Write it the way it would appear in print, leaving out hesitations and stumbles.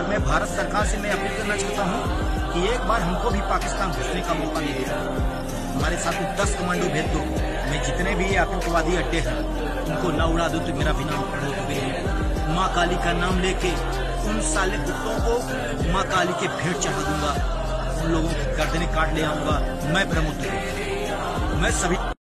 और मैं भारत सरकार से मैं अपील करना चाहता हूँ कि एक बार हमको भी पाकिस्तान घुसने का मौका दे देगा। हमारे साथ 10 कमांडो भेज दो, मैं जितने भी आतंकवादी अड्डे हैं उनको ना उड़ा दो तो मेरा भी नाम प्रमोद है। माँ काली का नाम लेके उन साले कुत्तों को माँ काली के भेंट चढ़ा दूंगा, उन लोगों की गर्दनें काट ले आऊंगा। मैं प्रमोद, मैं सभी